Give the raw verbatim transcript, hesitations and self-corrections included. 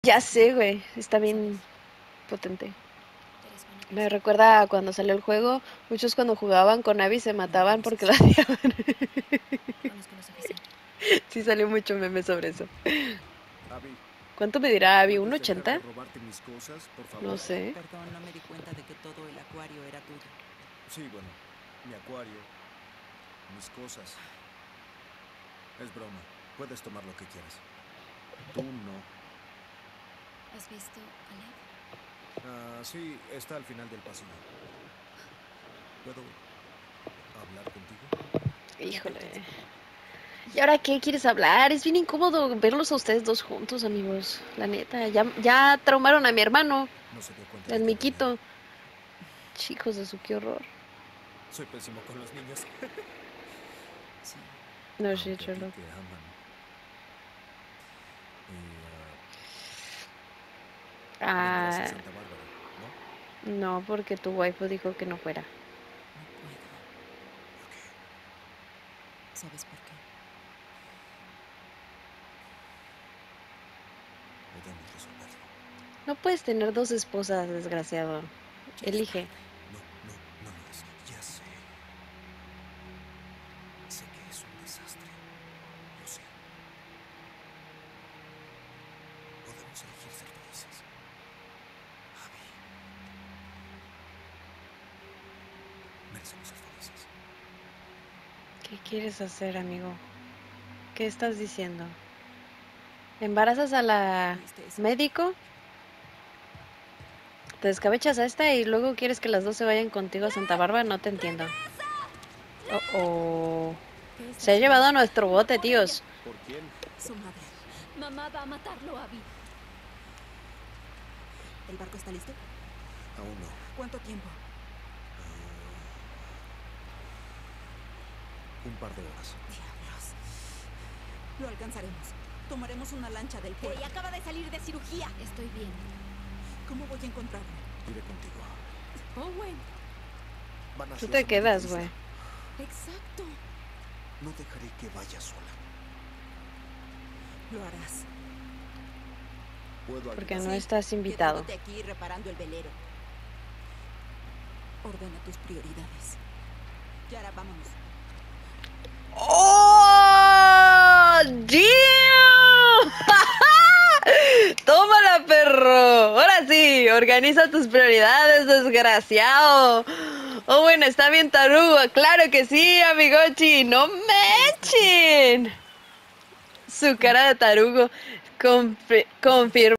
Ya sé, güey. Está bien potente. Me recuerda a cuando salió el juego. Muchos cuando jugaban con Abby se mataban porque la odiaban. Conozco lo suficiente. Sí salió mucho meme sobre eso. Abby, ¿Cuánto me dirá Abby? ¿Un ¿puedes dejar de ochenta? robarte mis cosas, por No favor? sé. Perdón, no me di cuenta de que todo el acuario era tuyo. Sí, bueno, mi acuario, mis cosas. Es broma. Puedes tomar lo que quieras. Tú no. ¿Has visto a Lev? Ah, sí, está al final del pasillo. ¿Puedo hablar contigo? Híjole. ¿Y ahora qué quieres hablar? Es bien incómodo verlos a ustedes dos juntos, amigos. La neta, ya, ya traumaron a mi hermano, No se dio cuenta el de que bromeaba. Miquito. Chicos de su, qué horror. Soy pésimo con los niños. Sí. No shit, Aunque a ti Sherlock. te aman. Y ah, vendrás a Ah, Santa Bárbara, ¿no? no, porque tu waifu dijo que no fuera. No puedo. ¿Por qué? ¿Sabes por qué? Podemos resolverlo. No puedes tener dos esposas, desgraciado. Ya es Elige. tarde. No, no, no lo es. Ya sé. Sé que es un desastre. Lo sé. Podemos elegir ser felices. Abby, merecemos ser felices. ¿Qué quieres hacer, amigo? ¿Qué estás diciendo? ¿Embarazas a la ¿Oíste eso? médico? ¿Te descabechas a esta y luego quieres que las dos se vayan contigo a Santa Bárbara? No te entiendo. Oh, oh. ¿Qué está Se ha haciendo? llevado a nuestro Iba bote, por ella. tíos. ¿Por quién? Su madre. Mamá va a matarlo, Abby. ¿El barco está listo? Aún no. ¿Cuánto tiempo? Un par de horas. Diablos. Lo alcanzaremos. Tomaremos una lancha del puerto. Ella acaba de salir de cirugía. Estoy bien. ¿Cómo voy a encontrarlo? Iré contigo. Owen. Van a Tú ser te su médico quedas, isla. güey. Exacto. No dejaré que vaya sola. Lo harás. Puedo Porque ayudar. no Sí, estás invitado. quedándote aquí reparando el velero. Ordena tus prioridades. Yara, vámonos. ¡Oh! ¡Damn! ¡Tómala, perro! Ahora sí, organiza tus prioridades, desgraciado. Oh, bueno, está bien, tarugo. Claro que sí, amigochi. No me echen. Su cara de tarugo. Confirma.